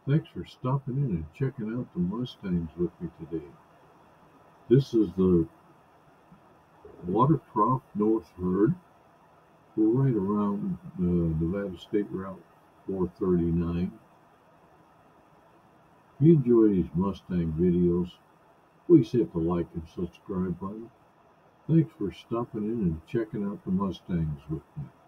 Thanks for stopping in and checking out the Mustangs with me today. This is the Water Trough North Herd. We're right around Nevada State Route 439. If you enjoy these Mustang videos, please hit the like and subscribe button. Thanks for stopping in and checking out the Mustangs with me.